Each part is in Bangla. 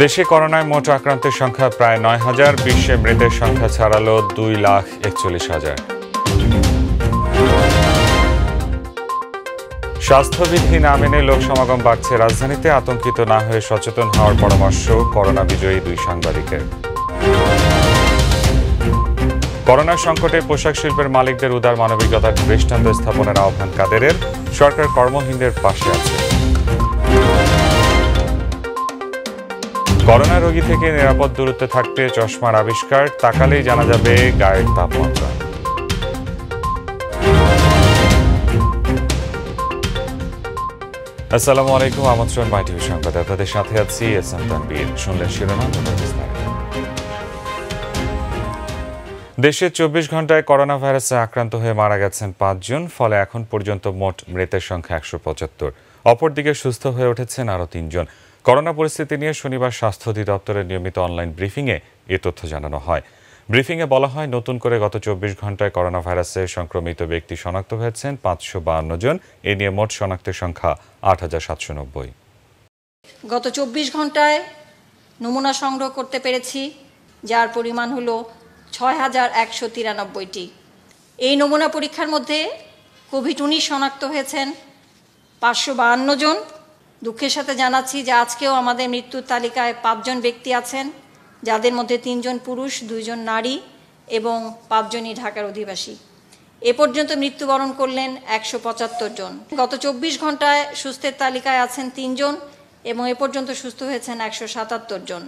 দেশে করোনায় মোট আক্রান্তের সংখ্যা প্রায় ৯,০০০, বিশ্বে মৃতের সংখ্যা ছাড়ালো 2,41,000। স্বাস্থ্যবিধি না মেনে লোক সমাগম বাড়ছে রাজধানীতে, আতঙ্কিত না হয়ে সচেতন হওয়ার পরামর্শ করোনা বিজয়ী 2 সাংবাদিকের। করোনা সংকটে পোশাক শিল্পের মালিকদের উদার মানবিকতার দৃষ্টান্ত স্থাপনের আহ্বান কাদেরের, সরকার কর্মহীনদের পাশে আছে। করোনা রোগী থেকে নিরাপদ দূরত্বে থাকতে চশমার আবিষ্কার, তাকালেই জানা যাবে গায়ের তাপমাত্রা। আসসালামু আলাইকুম, আমন্ত্রণ মাই টিভি সংবাদে আপনাদের সাথে আছি এসএম তানভীর। শুনলেন শিরোনাম। দেশে 24 ঘন্টায় করোনা ভাইরাসে আক্রান্ত হয়ে মারা গেছেন 5 জন, ফলে এখন পর্যন্ত মোট মৃতের সংখ্যা 175। অপরদিকে সুস্থ হয়ে উঠেছেন আরও 3 জন। করোনা পরিস্থিতি নিয়ে শনিবার স্বাস্থ্য অধিদপ্তরের নিয়মিত অনলাইন ব্রিফিংয়ে এ তথ্য জানানো হয়। ব্রিফিংয়ে বলা হয়, নতুন করে গত 24 ঘন্টায় করোনা ভাইরাসে সংক্রমিত ব্যক্তি শনাক্ত হয়েছেন 552 জন। এ নিয়ে মোট শনাক্তের সংখ্যা 8,790। গত 24 ঘন্টায় নমুনা সংগ্রহ করতে পেরেছি, যার পরিমাণ হলো 6,193টি। এই নমুনা পরীক্ষার মধ্যে কোভিড-19 শনাক্ত হয়েছেন 552 জন। দুঃখের সাথে জানাচ্ছি যে আজকেও আমাদের মৃত্যুর তালিকায় 5 জন ব্যক্তি আছেন, যাদের মধ্যে 3 জন পুরুষ, 2 জন নারী এবং 5 জনই ঢাকার অধিবাসী। এ পর্যন্ত মৃত্যুবরণ করলেন 175 জন। গত 24 ঘন্টায় সুস্থের তালিকায় আছেন 3 জন এবং এ পর্যন্ত সুস্থ হয়েছেন 177 জন।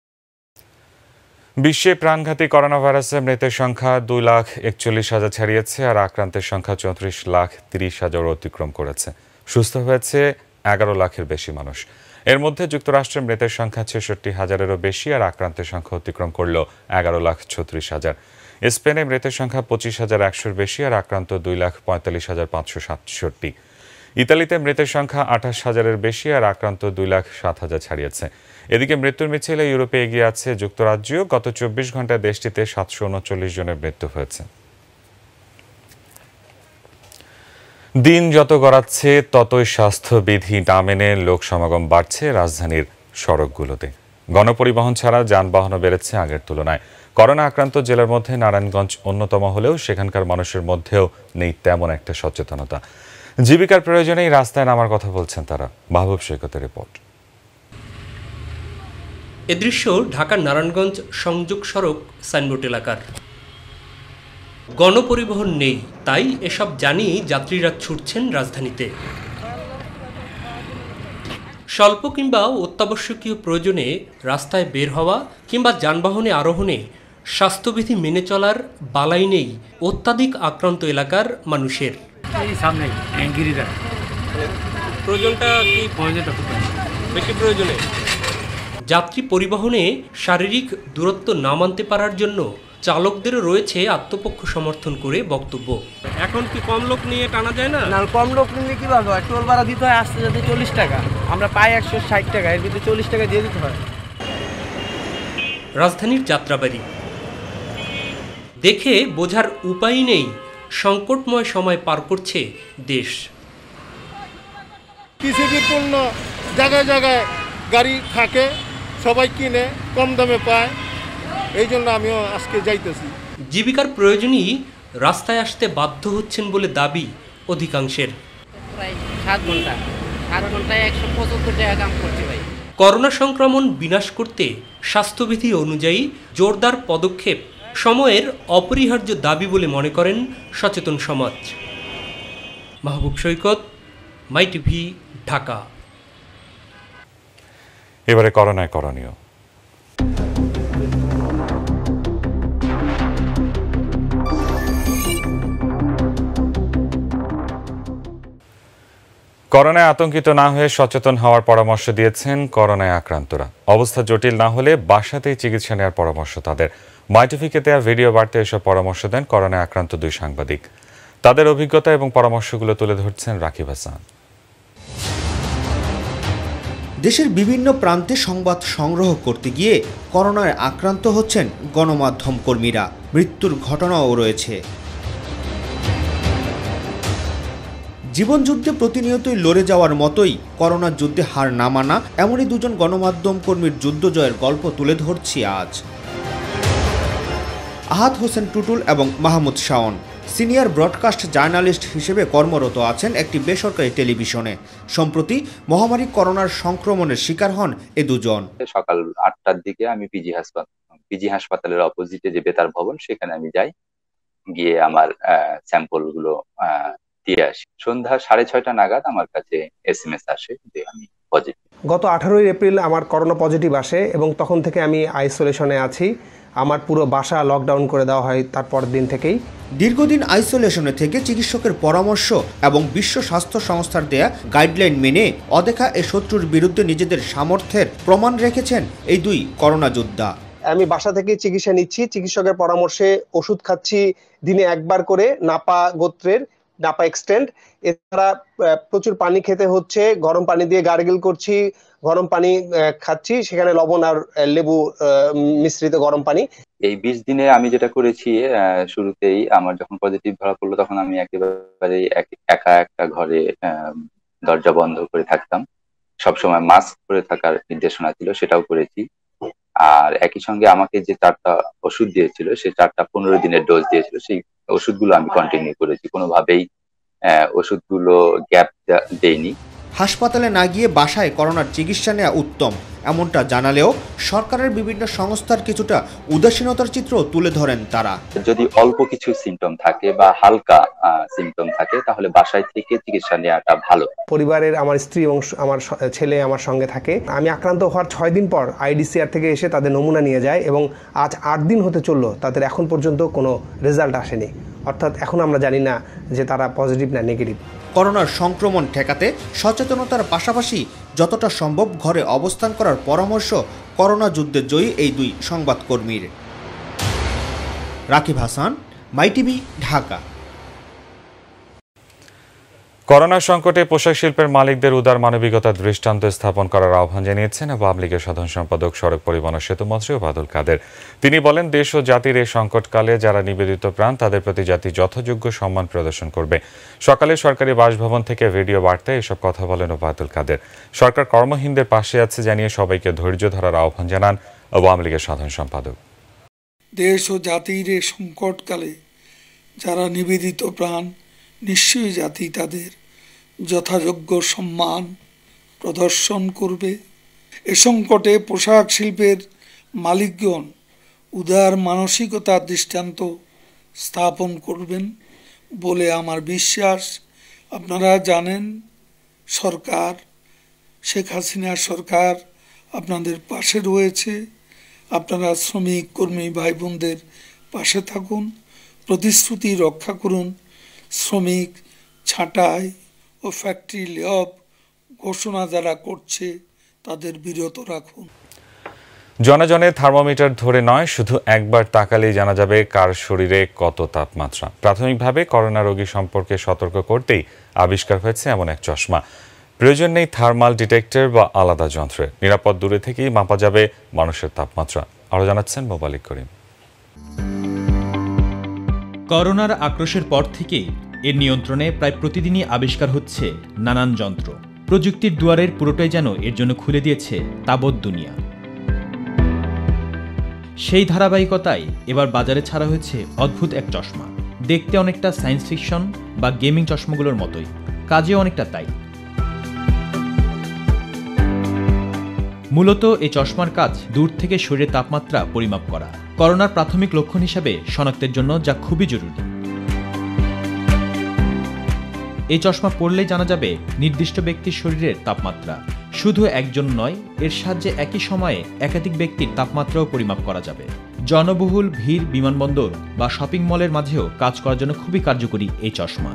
বিশ্বে প্রাণঘাতী করোনা ভাইরাসে মৃতের সংখ্যা 2,41,000 ছাড়িয়েছে, আর আক্রান্তের সংখ্যা 34,30,000 অতিক্রম করেছে। সুস্থ হয়েছে 11 লাখের বেশি মানুষ। এর মধ্যে যুক্তরাষ্ট্রের মৃতের সংখ্যা 66,000-এরও বেশি, আর আক্রান্তের সংখ্যা অতিক্রম করল 11,36,000। স্পেনে মৃতের সংখ্যা 25,100-এর বেশি, আর আক্রান্ত 2,45,567। ইতালিতে মৃতের সংখ্যা 28,000-এর বেশি, আর আক্রান্ত 2,07,000 ছাড়িয়েছে। এদিকে মৃত্যুর মিছিলে ইউরোপে এগিয়ে আছে যুক্তরাজ্য। গত 24 ঘন্টায় দেশটিতে 739 জনের মৃত্যু হয়েছে। দিন যত গড়াচ্ছে ততই স্বাস্থ্যবিধি না মেনে লোক সমাগম বাড়ছে রাজধানীর সড়কগুলোতে। গণপরিবহন ছাড়া যানবাহনও বেড়েছে আগের তুলনায়। করোনা আক্রান্ত জেলার মধ্যে নারায়ণগঞ্জ অন্যতম হলেও সেখানকার মানুষের মধ্যেও নেই তেমন একটা সচেতনতা। জীবিকার প্রয়োজনেই রাস্তায় নামার কথা বলছেন তারা। মাহবুব সৈকতের রিপোর্ট। এ দৃশ্য ঢাকার নারায়ণগঞ্জ সংযোগ সড়ক সাইনবোর্ড এলাকার। গণপরিবহন নেই, তাই এসব জানি যাত্রীরা ছুটছেন রাজধানীতে। স্বল্প কিংবা অত্যাবশ্যকীয় প্রয়োজনে রাস্তায় বের হওয়া কিংবা যানবাহনে আরোহণে স্বাস্থ্যবিধি মেনে চলার বালাই নেই অত্যাধিক আক্রান্ত এলাকার মানুষের। বেশি প্রয়োজনে যাত্রী পরিবহনে শারীরিক দূরত্ব না মানতে পারার জন্য চালকদেরও রয়েছে আত্মপক্ষ সমর্থন করে বক্তব্য। এখন কি কম লোক নিয়ে টানা যায় না? কম লোক নিলে কিভাবে হয়? টোল ভাড়া দিতে হয় আসতে যেতে 40 টাকা, আমরা পাই 160 টাকা, এর ভিতরে 40 টাকা দিয়ে দিতে হয়। রাজধানীর যাত্রাবাড়ি দেখে বোঝার উপায় নেই সংকটময় সময় পার করছে দেশ। কৃষিবিপন্ন জায়গায় জায়গায় গাড়ি থাকে, সবাই কিনে কম দামে পায়, এই জন্য আমিও আজকে যাইতেছি। জীবিকার প্রয়োজনই রাস্তায় আসতে বাধ্য হচ্ছেন বলে দাবি অধিকাংশের। প্রায় 7 ঘন্টা, 8 ঘন্টায় 175 টাকা কাম করতে ভাই। করোনা সংক্রমণ বিনাশ করতে স্বাস্থ্যবিধি অনুযায়ী জোরদার পদক্ষেপ সময়ের অপরিহার্য দাবি বলে মনে করেন সচেতন সমাজ। Mahbub Saikat, My TV, Dhaka. এবারে করোনায় করণীয়। করোনায় আতঙ্কিত না হয়ে সচেতন হওয়ার পরামর্শ দিয়েছেন করোনায় আক্রান্তরা। অবস্থা জটিল না হলে বাসাতেই চিকিৎসা নেওয়ার পরামর্শ তাদের। মাইটিভিকে দেয়া ভিডিও বার্তা এসব পরামর্শ দেন করোনায় আক্রান্ত 2 সাংবাদিক। তাদের অভিজ্ঞতা এবং পরামর্শগুলো তুলে ধরছেন রাকিব হাসান। দেশের বিভিন্ন প্রান্তে সংবাদ সংগ্রহ করতে গিয়ে করোনায় আক্রান্ত হচ্ছেন গণমাধ্যম কর্মীরা। মৃত্যুর ঘটনাও রয়েছে। জীবনযুদ্ধে প্রতিনিয়তই লড়ে যাওয়ার মতোই করোনার যুদ্ধে হার না মানা এমনই দুজন গণমাধ্যম কর্মীর যুদ্ধ জয়ের গল্প তুলে ধরছি আজ। আহাদ হোসেন টুটুল এবং Mahmud Shawon senior broadcast journalist হিসেবে কর্মরত আছেন একটি বেসরকারি টেলিভিশনে। সম্প্রতি মহামারী করোনার সংক্রমণের শিকার হন এ দুজন। সকাল 8টার দিকে আমি পিজি হাসপাতালের অপোজিটে যে বেতার ভবন সেখানে আমি যাই, গিয়ে আমার স্যাম্পল গুলো দিয়ে আসি। সন্ধ্যা 6:30 নাগাদ আমার কাছে SMS আসে যে আমি পজিটিভ। গত 18 এপ্রিল আমার করোনা পজিটিভ আসে এবং তখন থেকে আমি আইসোলেশনে আছি। আমার পুরো বাসা লকডাউন করে দেওয়া হয় তারপর দিন থেকেই। দীর্ঘদিন আইসোলেশনে থেকে চিকিৎসকের পরামর্শ এবং বিশ্ব স্বাস্থ্য সংস্থার দেয়া গাইডলাইন মেনে অদেখা এ শত্রুর বিরুদ্ধে নিজেদের সামর্থ্যের প্রমাণ রেখেছেন এই দুই করোনা যোদ্ধা। আমি বাসা থেকে চিকিৎসা নিচ্ছি, চিকিৎসকের পরামর্শে ওষুধ খাচ্ছি দিনে একবার করে, নাপা গোত্রের নাপা এক্সটেন্ড। এছাড়া প্রচুর পানি খেতে হচ্ছে, গরম পানি দিয়ে গার্গেল করছি, গরম পানি খাচ্ছি, সেখানে লবণ আর লেবু মিশ্রিত গরম পানি। এই 20 দিনে আমি যেটা করেছি, শুরুতেই আমার যখন পজিটিভ ধরা পড়লো তখন আমি একেবারে একা একটা ঘরে দরজা বন্ধ করে থাকতাম। সবসময় মাস্ক পরে থাকার নির্দেশনা ছিল, সেটাও করেছি। আর একই সঙ্গে আমাকে যে 4টা ওষুধ দিয়েছিল, সেই 4টা 15 দিনের ডোজ দিয়েছিল, সেই ওষুধগুলো আমি কন্টিনিউ করেছি। কোনোভাবেই ওষুধগুলো গ্যাপ দেইনি। হাসপাতালে না গিয়ে বাসায় করোনার চিকিৎসা নেওয়া উত্তম এমনটা জানালেও সরকারের বিভিন্ন সংস্থার কিছুটা উদাসীনতার চিত্র তুলে ধরেন তারা। যদি অল্প কিছু সিমটম থাকে বা হালকা সিমটম থাকে তাহলে বাসায় থেকে চিকিৎসা নেওয়াটা ভালো। পরিবারের আমার স্ত্রী এবং আমার ছেলে আমার সঙ্গে থাকে। আমি আক্রান্ত হওয়ার 6 দিন পর IDCR থেকে এসে তাদের নমুনা নিয়ে যায় এবং আজ 8 দিন হতে চললো, তাদের এখন পর্যন্ত কোনো রেজাল্ট আসেনি। অর্থাৎ এখন আমরা জানি না যে তারা পজিটিভ না নেগেটিভ। করোনার সংক্রমণ ঠেকাতে সচেতনতার পাশাপাশি যতটা সম্ভব ঘরে অবস্থান করার পরামর্শ করোনা যুদ্ধে জয়ী এই দুই সংবাদকর্মীর। রাকিব হাসান, মাইটিভি, ঢাকা। করোনা সংকটে পোশাক শিল্পের মালিকদের উদার মানবিকতার দৃষ্টান্ত স্থাপন করার আহ্বান জানিয়েছেন আওয়ামী লীগের সাধারণ সম্পাদক, সড়ক পরিবহন ও সেতুমন্ত্রী ওবায়দুল কাদের। তিনি বলেন, দেশ ও জাতির এই সংকটকালে যারা নিবেদিত প্রাণ তাদের প্রতি জাতি যথাযোগ্য সম্মান প্রদর্শন করবে। সকালে সরকারি বাসভবন থেকে ভিডিও বার্তায় এসব কথা বলেন ওবায়দুল কাদের। সরকার কর্মহীনদের পাশে আছে জানিয়ে সবাইকে ধৈর্য ধরার আহ্বান জানান আওয়ামী লীগের সাধারণ সম্পাদক। দেশ ও জাতির এই সংকটকালে যারা নিবেদিত প্রাণ, নিশ্চয়ই জাতি তাদের যথাযোগ্য সম্মান প্রদর্শন করবে। এ সংকটে পোশাক শিল্পের মালিকগণ উদার মানসিকতার দৃষ্টান্ত স্থাপন করবেন বলে আমার বিশ্বাস। আপনারা জানেন, সরকার, শেখ হাসিনার সরকার আপনাদের পাশে রয়েছে। আপনারা শ্রমিক কর্মী ভাই বোনদের পাশে থাকুন, প্রতিশ্রুতি রক্ষা করুন। শ্রমিক ছাঁটাই ও ফ্যাক্টরি লে-অফ ঘোষণা যারা করছে তাদের বিরত রাখুন। জনজনে থার্মোমিটার ধরে নয়, শুধু একবার তাকালেই জানা যাবে কার শরীরে কত তাপমাত্রা। প্রাথমিকভাবে করোনা রোগী সম্পর্কে সতর্ক করতেই আবিষ্কার হয়েছে এমন এক চশমা। প্রয়োজন নেই থার্মাল ডিটেক্টর বা আলাদা যন্ত্রে, নিরাপদ দূরে থেকেই মাপা যাবে মানুষের তাপমাত্রা। আরও জানাচ্ছেন মোবালিক করিম। করোনার আক্রোশের পর থেকেই এর নিয়ন্ত্রণে প্রায় প্রতিদিনই আবিষ্কার হচ্ছে নানান যন্ত্র। প্রযুক্তির দুয়ারের পুরোটাই যেন এর জন্য খুলে দিয়েছে তাবৎ দুনিয়া। সেই ধারাবাহিকতায় এবার বাজারে ছাড়া হয়েছে অদ্ভুত এক চশমা। দেখতে অনেকটা সায়েন্স ফিকশন বা গেমিং চশমাগুলোর মতোই, কাজেও অনেকটা তাই। মূলত এই চশমার কাজ দূর থেকে শরীরের তাপমাত্রা পরিমাপ করা, করোনার প্রাথমিক লক্ষণ হিসাবে শনাক্তের জন্য, যা খুবই জরুরি। এই চশমা পরলেই জানা যাবে নির্দিষ্ট ব্যক্তির শরীরের তাপমাত্রা। শুধু একজন নয়, এর সাহায্যে একই সময়ে একাধিক ব্যক্তির তাপমাত্রাও পরিমাপ করা যাবে। জনবহুল ভিড়, বিমানবন্দর বা শপিং মলের মাঝেও কাজ করার জন্য খুবই কার্যকরী এই চশমা।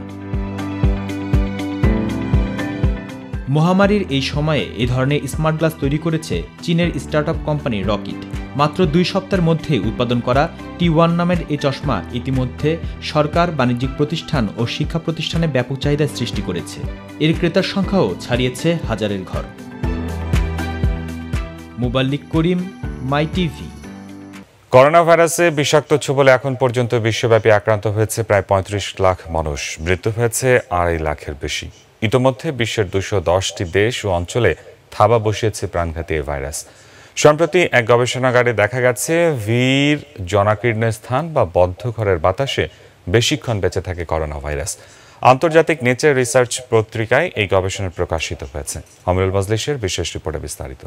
মহামারীর এই সময়ে এই ধরনের স্মার্ট গ্লাস তৈরি করেছে চীনের স্টার্টআপ কোম্পানি রকিট। মাত্র 2 সপ্তাহের মধ্যে উৎপাদন করা T1 নামের এই চশমা ইতিমধ্যে সরকার, বাণিজ্যিক প্রতিষ্ঠান ও শিক্ষা প্রতিষ্ঠানে ব্যাপক চাহিদা সৃষ্টি করেছে। এর ক্রেতার সংখ্যাও ছাড়িয়েছে হাজারের ঘর। মোবাল্লিক করিম, মাই টিভি। করোনা ভাইরাসে বিষাক্ত ছোবলে এখন পর্যন্ত বিশ্বব্যাপী আক্রান্ত হয়েছে প্রায় ৩৫ লাখ মানুষ, মৃত্যু হয়েছে ২.৫ লাখের বেশি। ইতোমধ্যে বিশ্বের ২১০টি দেশ ও অঞ্চলে থাবা বসিয়েছে প্রাণঘাতী এই ভাইরাস। সম্প্রতি এক গবেষণাগারে দেখা গেছে ভিড়, জনাকীর্ণ স্থান বা বদ্ধ ঘরের বাতাসে বেশিক্ষণ বেঁচে থাকে করোনা ভাইরাস। আন্তর্জাতিক নেচার রিসার্চ পত্রিকায় এই গবেষণা প্রকাশিত হয়েছে। আমিরুল মজলিসের বিশেষ রিপোর্টে বিস্তারিত।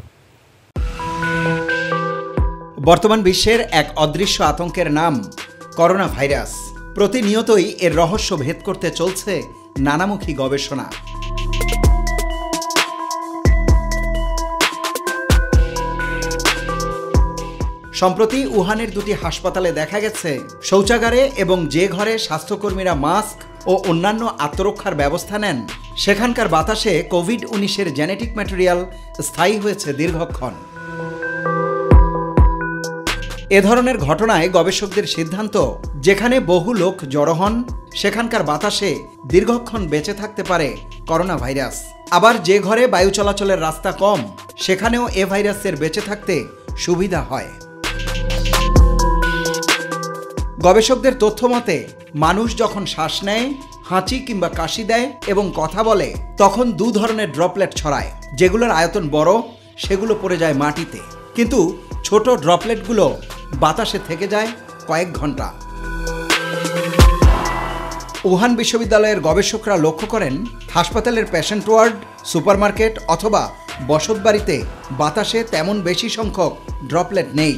বর্তমান বিশ্বের এক অদৃশ্য আতঙ্কের নাম করোনা ভাইরাস। প্রতিনিয়তই এর রহস্য ভেদ করতে চলছে নানামুখী গবেষণা। সম্প্রতি উহানের দুটি হাসপাতালে দেখা গেছে শৌচাগারে এবং যে ঘরে স্বাস্থ্যকর্মীরা মাস্ক ও অন্যান্য আত্মরক্ষার ব্যবস্থা নেন সেখানকার বাতাসে কোভিড-19-এর জেনেটিক ম্যাটেরিয়াল স্থায়ী হয়েছে দীর্ঘক্ষণ। এ ধরনের ঘটনায় গবেষকদের সিদ্ধান্ত, যেখানে বহু লোক জড়ো হন সেখানকার বাতাসে দীর্ঘক্ষণ বেঁচে থাকতে পারে করোনা ভাইরাস। আবার যে ঘরে বায়ু চলাচলের রাস্তা কম সেখানেও এ ভাইরাসের বেঁচে থাকতে সুবিধা হয়। গবেষকদের তথ্য মতে মানুষ যখন শ্বাস নেয়, হাঁচি কিংবা কাশি দেয় এবং কথা বলে তখন দু ধরনের ড্রপলেট ছড়ায়। যেগুলোর আয়তন বড় সেগুলো পড়ে যায় মাটিতে, কিন্তু ছোট ড্রপলেটগুলো বাতাসে থেকে যায় কয়েক ঘন্টা। উহান বিশ্ববিদ্যালয়ের গবেষকরা লক্ষ্য করেন হাসপাতালের পেশেন্ট ওয়ার্ড, সুপারমার্কেট অথবা বসতবাড়িতে বাতাসে তেমন বেশি সংখ্যক ড্রপলেট নেই,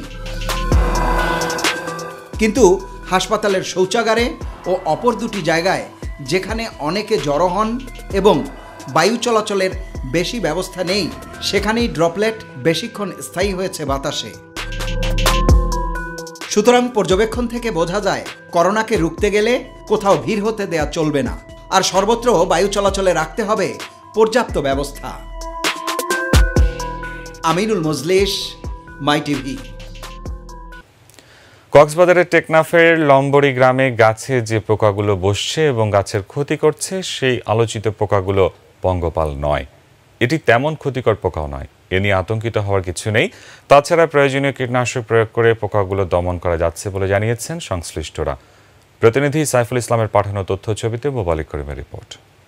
কিন্তু হাসপাতালের শৌচাগারে ও অপর দুটি জায়গায় যেখানে অনেকে জড়ো হন এবং বায়ু চলাচলের বেশি ব্যবস্থা নেই সেখানেই ড্রপলেট বেশিক্ষণ স্থায়ী হয়েছে বাতাসে। সুতরাং পর্যবেক্ষণ থেকে বোঝা যায় করোনাকে রুখতে গেলে কোথাও ভিড় হতে দেয়া চলবে না, আর সর্বত্র বায়ু চলাচলে রাখতে হবে পর্যাপ্ত ব্যবস্থা। Aminul Majlis, My TV. কক্সবাজারের টেকনাফের লম্বরি গ্রামে গাছে যে পোকাগুলো বসছে এবং গাছের ক্ষতি করছে সেই আলোচিত পোকাগুলো পঙ্গপাল নয়। এটি তেমন ক্ষতিকর পোকাও নয়, এ নিয়ে আতঙ্কিত হওয়ার কিছু নেই। তাছাড়া প্রয়োজনীয় কীটনাশক প্রয়োগ করে পোকাগুলো দমন করা যাচ্ছে বলে জানিয়েছেন সংশ্লিষ্টরা। প্রতিনিধি সাইফুল ইসলামের পাঠানো তথ্য ছবিতে মোবালিক করিমের রিপোর্ট।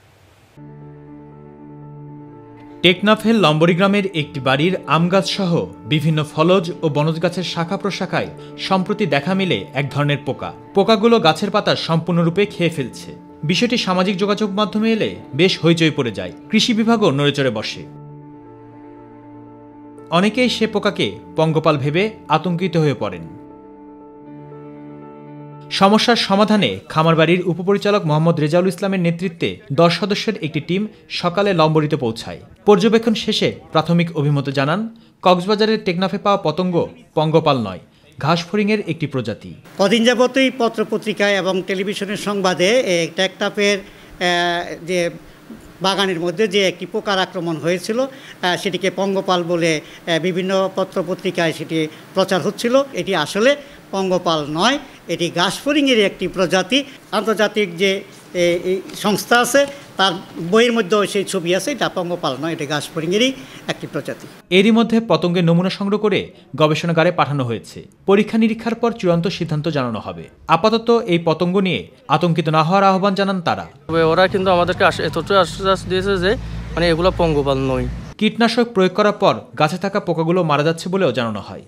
টেকনাফের লম্বরি গ্রামের একটি বাড়ির আম গাছ সহ বিভিন্ন ফলজ ও বনজ গাছের শাখা প্রশাখায় সম্প্রতি দেখা মিলে এক ধরনের পোকা। পোকাগুলো গাছের পাতা সম্পূর্ণরূপে খেয়ে ফেলছে। বিষয়টি সামাজিক যোগাযোগ মাধ্যমে এলে বেশ হইচই পড়ে যায়, কৃষি বিভাগও নড়েচড়ে বসে। অনেকেই সে পোকাকে পঙ্গপাল ভেবে আতঙ্কিত হয়ে পড়েন। সমস্যার সমাধানে খামারবাড়ির উপপরিচালক মোহাম্মদ রেজাউল ইসলামের নেতৃত্বে 10 সদস্যের একটি টিম সকালে লম্বরিতে পৌঁছায়। পর্যবেক্ষণ শেষে প্রাথমিক অভিমত জানান কক্সবাজারের টেকনাফে পাওয়া পতঙ্গ পঙ্গপাল নয়, ঘাসফড়িংয়ের একটি প্রজাতি। কদিন যাবতই পত্রপত্রিকায় এবং টেলিভিশনের সংবাদে টেকনাফের যে বাগানের মধ্যে যে একটি পোকার আক্রমণ হয়েছিল সেটিকে পঙ্গপাল বলে বিভিন্ন পত্রপত্রিকায় সেটি প্রচার হচ্ছিল। এটি আসলে পঙ্গপাল নয়, এটি ঘাসফড়িংয়ের একটি প্রজাতি। আন্তর্জাতিক যে সংস্থা আছে তার বইয়ের মধ্যেও সেই ছবি আছে। এটা পঙ্গপাল নয়, এটি ঘাসফড়িংয়েরই একটি প্রজাতি। এরই মধ্যে পতঙ্গের নমুনা সংগ্রহ করে গবেষণাগারে পাঠানো হয়েছে। পরীক্ষা নিরীক্ষার পর চূড়ান্ত সিদ্ধান্ত জানানো হবে। আপাতত এই পতঙ্গ নিয়ে আতঙ্কিত না হওয়ার আহ্বান জানান তারা। ওরা কিন্তু আমাদেরকে এতটা আশ্বাস দিয়েছে যে এগুলো পঙ্গপাল নয়। কীটনাশক প্রয়োগ করার পর গাছে থাকা পোকাগুলো মারা যাচ্ছে বলেও জানানো হয়।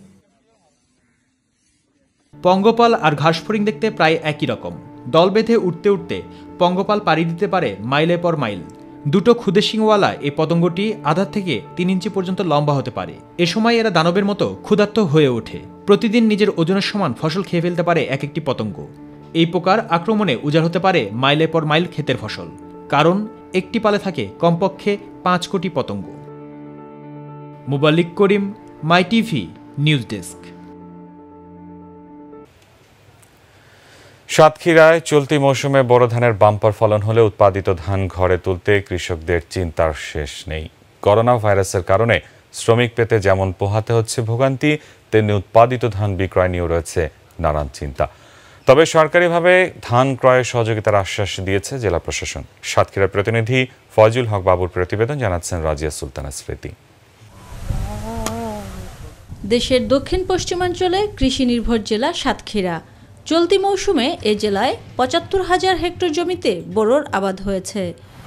পঙ্গপাল আর ঘাসফড়িং দেখতে প্রায় একই রকম। দল বেঁধে উঠতে উঠতে পঙ্গপাল পাড়ি দিতে পারে মাইলের পর মাইল। দুটো ক্ষুদে শিংওয়ালা এই পতঙ্গটি আধা থেকে 3 ইঞ্চি পর্যন্ত লম্বা হতে পারে। এ সময় এরা দানবের মতো ক্ষুধার্ত হয়ে ওঠে। প্রতিদিন নিজের ওজনের সমান ফসল খেয়ে ফেলতে পারে এক একটি পতঙ্গ। এই পোকার আক্রমণে উজাড় হতে পারে মাইলের পর মাইল ক্ষেতের ফসল, কারণ একটি পালে থাকে কমপক্ষে 5 কোটি পতঙ্গ। মোবালিক Karim, My TV news desk. সাতক্ষীরায় চলতি মৌসুমে বোরো ধানের বাম্পার ফলন হলে উৎপাদিত ধান ঘরে তুলতে কৃষকদের চিন্তার শেষ নেই। করোনা ভাইরাসের কারণে শ্রমিক পেতে যেমন পোহাতে হচ্ছে ভোগান্তি, তেমনি উৎপাদিত ধান বিক্রয় নিয়েও রয়েছে নানান চিন্তা। তবে সরকারিভাবে ধান ক্রয়ের সহযোগিতার আশ্বাস দিয়েছে জেলা প্রশাসন। সাতক্ষীরার প্রতিনিধি ফয়জুল হক বাবুর প্রতিবেদন, জানাচ্ছেন রাজিয়া সুলতানা স্মৃতি। দেশের দক্ষিণ পশ্চিমাঞ্চলে কৃষি নির্ভর জেলা সাতক্ষীরা। চলতি মৌসুমে এ জেলায় ৭৫,০০০ হেক্টর জমিতে বোরোর আবাদ হয়েছে।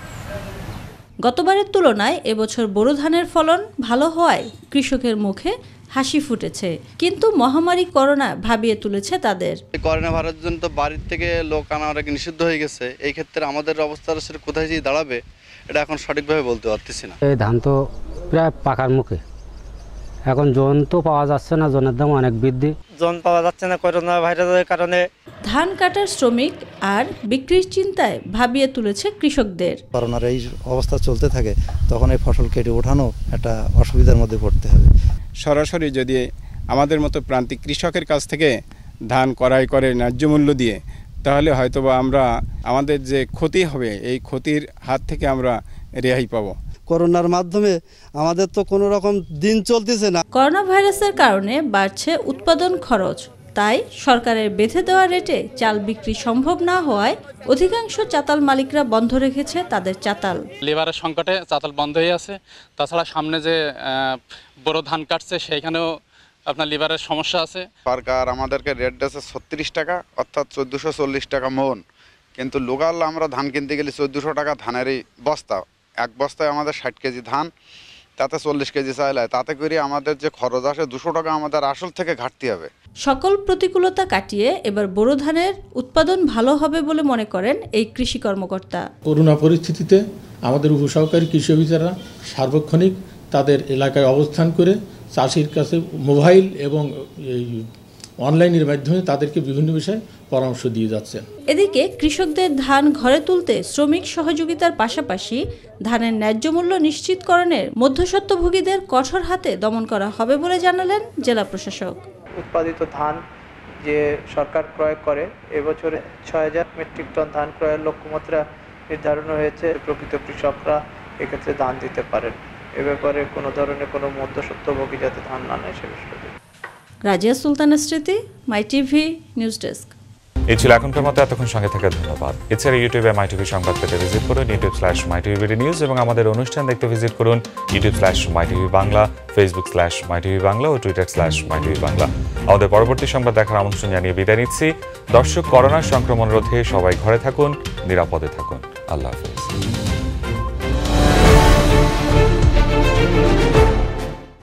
গতবারের তুলনায় এবছর বোরো ধানের ফলন ভালো হওয়ায় কৃষকের মুখে হাসি ফুটেছে, কিন্তু মহামারী করোনা ভাবিয়ে তুলেছে তাদের। করোনা ভাইরাসের জন্য তো বাড়ির থেকে লোক আনা অনেক নিষিদ্ধ হয়ে গেছে। এই ক্ষেত্রে আমাদের অবস্থাটা সেটা কোথায় গিয়ে দাঁড়াবে এটা এখন সঠিকভাবে বলতে পারতেছি না। এই ধান তো প্রায় পাকার মুখে, এখন জন তো পাওয়া যাচ্ছে না, জনের দাম অনেক বৃদ্ধি, জন পাওয়া যাচ্ছে না করোনা ভাইরাসের কারণে। ধান কাটার শ্রমিক আর বিক্রির চিন্তায় ভাবিয়ে তুলেছে কৃষকদের। করোনার এই অবস্থা চলতে থাকে তখন এই ফসল কেটে ওঠানো একটা অসুবিধার মধ্যে পড়তে হবে। সরাসরি যদি আমাদের মতো প্রান্তিক কৃষকের কাছ থেকে ধান ক্রয় করে ন্যায্য মূল্য দিয়ে, তাহলে হয়তোবা আমরা আমাদের যে ক্ষতি হবে এই ক্ষতির হাত থেকে আমরা রেহাই পাবো। করোনার মাধ্যমে আমাদের তো কোনো রকম দিন চলতেছে না। করোনা ভাইরাসের কারণে বাড়ছে উৎপাদন খরচ, তাই সরকারের বেঁধে দেওয়া রেটে চাল বিক্রি সম্ভব না হওয়ায় অধিকাংশ চাতাল মালিকরা বন্ধ রেখেছে তাদের চাতাল। লেবারের সংকটে চাতাল বন্ধ হয়ে আছে। তাছাড়া সামনে যে বড় ধান কাটছে সেইখানেও আপনার লেবারের সমস্যা আছে। সরকার আমাদেরকে রেট দিয়েছে ৩৬ টাকা, অর্থাৎ ১৪৪০ টাকা মন, কিন্তু লোকাল আমরা ধান কিনতে গেলে ১৪০০ টাকা ধানেরই বস্তা। এক বস্তায় আমাদের ৬০ কেজি ধান, তাতে ৪০ কেজি চাল হয়। তাতে করে আমাদের যে খরচ আসে ২০০ টাকা আমাদের আসল থেকে ঘাটতি হবে। সকল প্রতিকূলতা কাটিয়ে এবার বোরো ধানের উৎপাদন ভালো হবে বলে মনে করেন এই কৃষি কর্মকর্তা। করোনা পরিস্থিতিতে আমাদের উপসহকারী কৃষি অফিসাররা সার্বক্ষণিক তাদের এলাকায় অবস্থান করে চাষির কাছে মোবাইল এবং এই অনলাইনের মাধ্যমে তাদেরকে বিভিন্ন বিষয়ে পরামর্শ দিয়ে যাচ্ছেন। এদিকে কৃষকদের ধান ঘরে তুলতে শ্রমিক সহযোগিতার পাশাপাশি ধানের ন্যায্য মূল্য নিশ্চিতকরণের মধ্যস্বত্বভোগীদের কঠোর হাতে দমন করা হবে বলে জানালেন জেলা প্রশাসক। উৎপাদিত ধান যে সরকার ক্রয় করে, এবছরে ৬,০০০ মেট্রিক টন ধান ক্রয়ের লক্ষ্যমাত্রা নির্ধারণ হয়েছে। প্রকৃত কৃষকরা এক্ষেত্রে ধান দিতে পারেন। এ ব্যাপারে কোনো ধরনের কোনো মধ্যস্বত্বভোগী যাতে ধান না নেয় সে বিষয়ে। রাজিয়া সুলতানের স্মৃতি, মাই টিভি নিউজ ডেস্ক। এই ছিল এখনকার মতো, এতক্ষণ সঙ্গে থাকার ধন্যবাদ। এছাড়া ইউটিউবে মাই টিভি সংবাদ পেতে ভিজিট করুন youtube/mytvbd নিউজ এবং আমাদের অনুষ্ঠান দেখতে ভিজিট করুন youtube/mytv বাংলা, facebook/mytv বাংলা ও twitter/mytv বাংলা। আমাদের পরবর্তী সংবাদ দেখার আমন্ত্রণ জানিয়ে বিদায় নিচ্ছি। দর্শক, করোনা সংক্রমণ রোধে সবাই ঘরে থাকুন, নিরাপদে থাকুন। আল্লাহ হাফেজ।